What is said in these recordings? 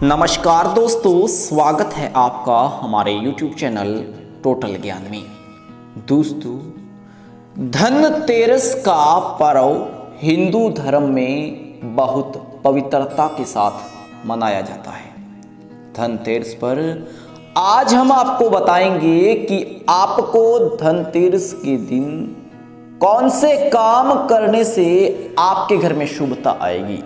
नमस्कार दोस्तों, स्वागत है आपका हमारे YouTube चैनल टोटल ज्ञान में। दोस्तों, धनतेरस का पर्व हिंदू धर्म में बहुत पवित्रता के साथ मनाया जाता है। धनतेरस पर आज हम आपको बताएंगे कि आपको धनतेरस के दिन कौन से काम करने से आपके घर में शुभता आएगी।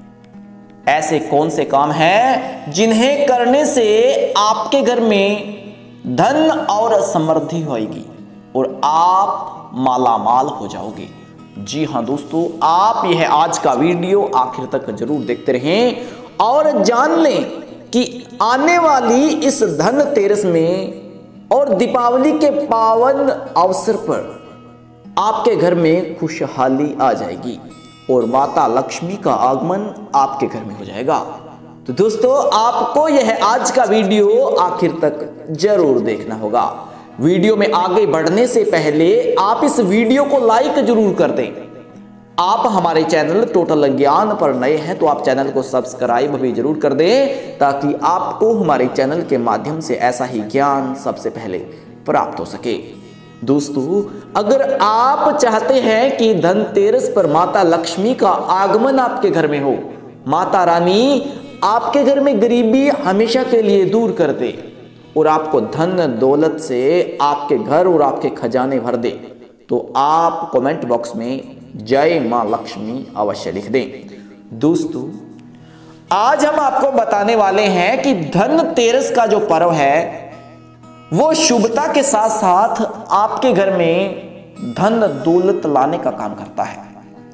ऐसे कौन से काम हैं जिन्हें करने से आपके घर में धन और समृद्धि होगी और आप मालामाल हो जाओगे। जी हां दोस्तों, आप यह आज का वीडियो आखिर तक जरूर देखते रहें और जान लें कि आने वाली इस धनतेरस में और दीपावली के पावन अवसर पर आपके घर में खुशहाली आ जाएगी और माता लक्ष्मी का आगमन आपके घर में हो जाएगा। तो दोस्तों, आपको यह आज का वीडियो आखिर तक जरूर देखना होगा। वीडियो में आगे बढ़ने से पहले आप इस वीडियो को लाइक जरूर कर दें। आप हमारे चैनल टोटल ज्ञान पर नए हैं तो आप चैनल को सब्सक्राइब भी जरूर कर दें ताकि आपको हमारे चैनल के माध्यम से ऐसा ही ज्ञान सबसे पहले प्राप्त हो सके। दोस्तों, अगर आप चाहते हैं कि धनतेरस पर माता लक्ष्मी का आगमन आपके घर में हो, माता रानी आपके घर में गरीबी हमेशा के लिए दूर कर दे और आपको धन दौलत से आपके घर और आपके खजाने भर दे, तो आप कमेंट बॉक्स में जय मां लक्ष्मी अवश्य लिख दें। दोस्तों, आज हम आपको बताने वाले हैं कि धनतेरस का जो पर्व है वो शुभता के साथ साथ आपके घर में धन दौलत लाने का काम करता है।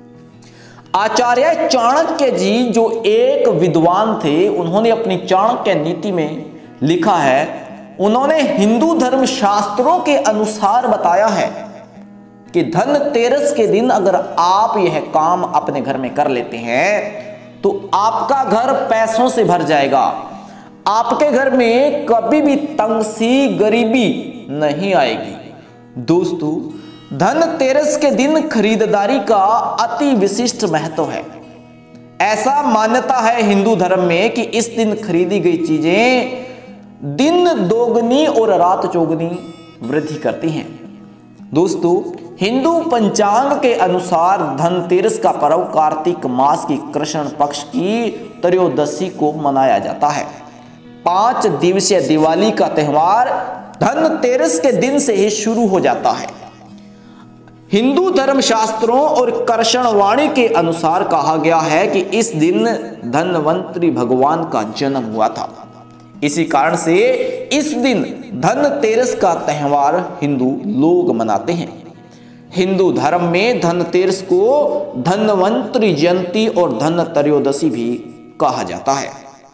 आचार्य चाणक्य जी जो एक विद्वान थे, उन्होंने अपनी चाणक्य नीति में लिखा है, उन्होंने हिंदू धर्म शास्त्रों के अनुसार बताया है कि धनतेरस के दिन अगर आप यह काम अपने घर में कर लेते हैं तो आपका घर पैसों से भर जाएगा। आपके घर में कभी भी तंगसी गरीबी नहीं आएगी। दोस्तों, धनतेरस के दिन खरीदारी का अति विशिष्ट महत्व है। ऐसा मान्यता है हिंदू धर्म में कि इस दिन खरीदी गई चीजें दिन दोगुनी और रात चौगुनी वृद्धि करती हैं। दोस्तों, हिंदू पंचांग के अनुसार धनतेरस का पर्व कार्तिक मास की कृष्ण पक्ष की त्रयोदशी को मनाया जाता है। 5 दिवसीय दिवाली का त्यौहार धनतेरस के दिन से ही शुरू हो जाता है। हिंदू धर्म शास्त्रों और कर्षणवाणी के अनुसार कहा गया है कि इस दिन धनवंतरी भगवान का जन्म हुआ था। इसी कारण से इस दिन धनतेरस का त्यौहार हिंदू लोग मनाते हैं। हिंदू धर्म में धनतेरस को धनवंतरी जयंती और धन त्रयोदशी भी कहा जाता है।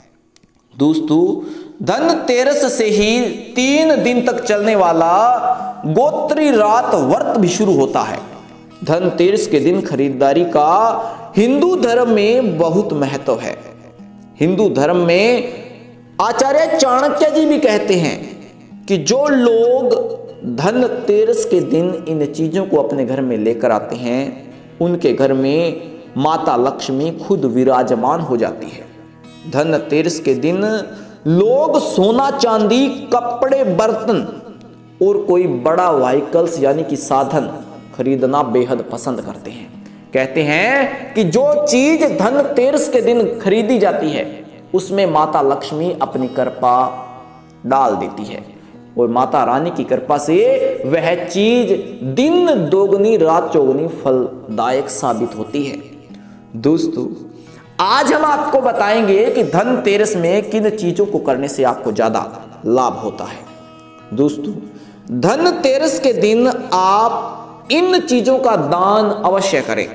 दोस्तों, धनतेरस से ही 3 दिन तक चलने वाला गोत्री रात व्रत भी शुरू होता है। धनतेरस के दिन खरीदारी का हिंदू धर्म में बहुत महत्व है। हिंदू धर्म में आचार्य चाणक्य जी भी कहते हैं कि जो लोग धनतेरस के दिन इन चीजों को अपने घर में लेकर आते हैं उनके घर में माता लक्ष्मी खुद विराजमान हो जाती है। धनतेरस के दिन लोग सोना चांदी कपड़े बर्तन और कोई बड़ा व्हीकल्स यानी कि साधन खरीदना बेहद पसंद करते हैं। कहते हैं कि जो चीज धनतेरस के दिन खरीदी जाती है उसमें माता लक्ष्मी अपनी कृपा डाल देती है और माता रानी की कृपा से वह चीज दिन दोगुनी रात चौगुनी फलदायक साबित होती है। दोस्तों, आज हम आपको बताएंगे कि धनतेरस में किन चीजों को करने से आपको ज्यादा लाभ होता है। दोस्तों, धनतेरस के दिन आप इन चीजों का दान अवश्य करें।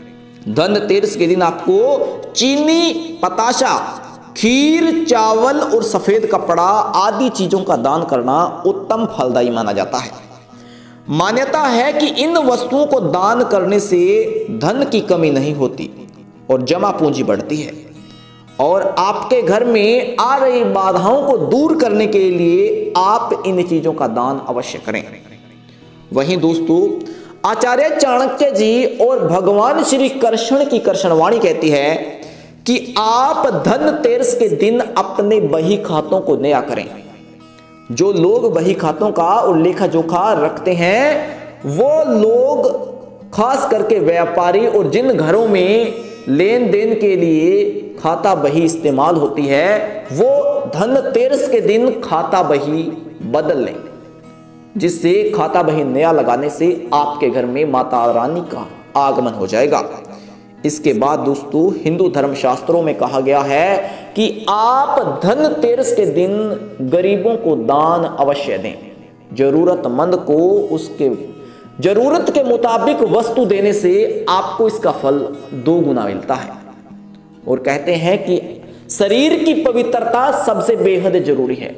धनतेरस के दिन आपको चीनी, पताशा, खीर, चावल और सफेद कपड़ा आदि चीजों का दान करना उत्तम फलदायी माना जाता है। मान्यता है कि इन वस्तुओं को दान करने से धन की कमी नहीं होती और जमा पूंजी बढ़ती है और आपके घर में आ रही बाधाओं को दूर करने के लिए आप इन चीजों का दान अवश्य करें। वहीं दोस्तों, आचार्य चाणक्य जी और भगवान श्री कृष्ण की कृष्णवाणी कहती है कि आप धनतेरस के दिन अपने बही खातों को नया करें। जो लोग बही खातों का और लेखा जोखा रखते हैं वो लोग, खास करके व्यापारी और जिन घरों में लेन देन के लिए खाता बही इस्तेमाल होती है, वो धनतेरस के दिन खाता बही बदल लें, जिससे खाता बही नया लगाने से आपके घर में माता रानी का आगमन हो जाएगा। इसके बाद दोस्तों, हिंदू धर्म शास्त्रों में कहा गया है कि आप धनतेरस के दिन गरीबों को दान अवश्य दें। जरूरतमंद को उसके जरूरत के मुताबिक वस्तु देने से आपको इसका फल 2 गुना मिलता है। और कहते हैं कि शरीर की पवित्रता सबसे बेहद जरूरी है।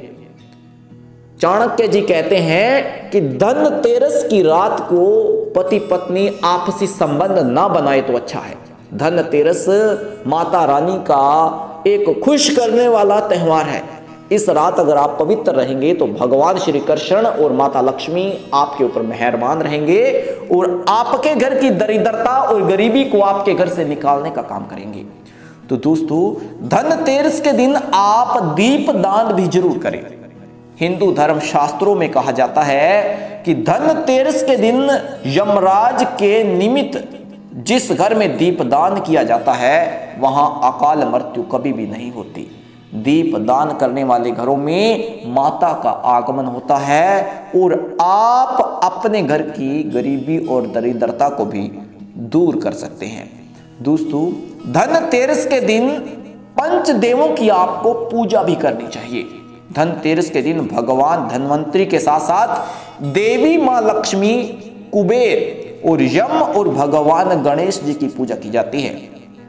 चाणक्य जी कहते हैं कि धनतेरस की रात को पति पत्नी आपसी संबंध ना बनाए तो अच्छा है। धनतेरस माता रानी का एक खुश करने वाला त्योहार है। इस रात अगर आप पवित्र रहेंगे तो भगवान श्री कृष्ण और माता लक्ष्मी आपके ऊपर मेहरबान रहेंगे और आपके घर की दरिद्रता और गरीबी को आपके घर से निकालने का काम करेंगे। तो दोस्तों, धनतेरस के दिन आप दीप दान भी जरूर करें। हिंदू धर्म शास्त्रों में कहा जाता है कि धनतेरस के दिन यमराज के निमित्त जिस घर में दीपदान किया जाता है वहां अकाल मृत्यु कभी भी नहीं होती। दीप दान करने वाले घरों में माता का आगमन होता है और आप अपने घर की गरीबी और दरिद्रता को भी दूर कर सकते हैं। दोस्तों, धनतेरस के दिन पंचदेवों की आपको पूजा भी करनी चाहिए। धनतेरस के दिन भगवान धन्वंतरी के साथ साथ देवी मां लक्ष्मी, कुबेर और यम और भगवान गणेश जी की पूजा की जाती है।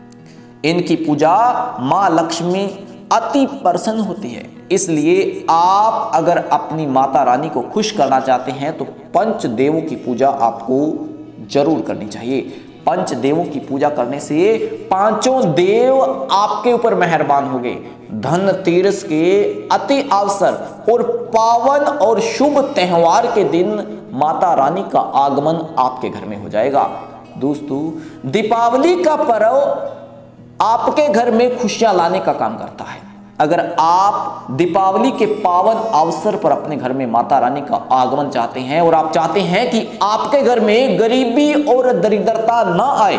इनकी पूजा मां लक्ष्मी अति प्रसन्न होती है। इसलिए आप अगर अपनी माता रानी को खुश करना चाहते हैं तो पंचदेवों की पूजा आपको जरूर करनी चाहिए। पंचदेवों की पूजा करने से 5 देव आपके ऊपर मेहरबान होंगे। धनतेरस के अति अवसर और पावन और शुभ त्योहार के दिन माता रानी का आगमन आपके घर में हो जाएगा। दोस्तों, दीपावली का पर्व आपके घर में खुशियां लाने का काम करता है। अगर आप दीपावली के पावन अवसर पर अपने घर में माता रानी का आगमन चाहते हैं और आप चाहते हैं कि आपके घर में गरीबी और दरिद्रता ना आए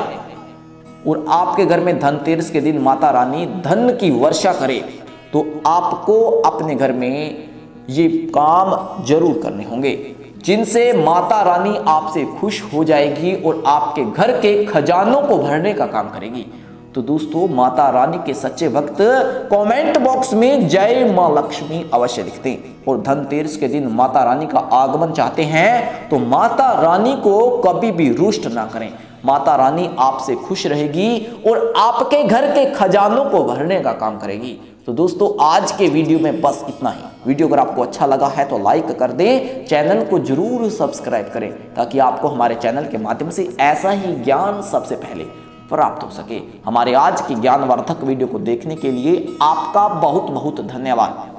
और आपके घर में धनतेरस के दिन माता रानी धन की वर्षा करे, तो आपको अपने घर में ये काम जरूर करने होंगे, जिनसे माता रानी आपसे खुश हो जाएगी और आपके घर के खजानों को भरने का काम करेगी। तो दोस्तों, माता रानी के सच्चे भक्त कमेंट बॉक्स में जय मां लक्ष्मी अवश्य लिख दें। और धनतेरस के दिन माता रानी का आगमन चाहते हैं तो माता रानी को कभी भी रुष्ट ना करें। माता रानी आपसे खुश रहेगी और आपके घर के खजानों को भरने का काम करेगी। तो दोस्तों, आज के वीडियो में बस इतना ही। वीडियो अगर आपको अच्छा लगा है तो लाइक कर दें, चैनल को जरूर सब्सक्राइब करें ताकि आपको हमारे चैनल के माध्यम से ऐसा ही ज्ञान सबसे पहले प्राप्त हो सके। हमारे आज की ज्ञानवर्धक वीडियो को देखने के लिए आपका बहुत बहुत धन्यवाद।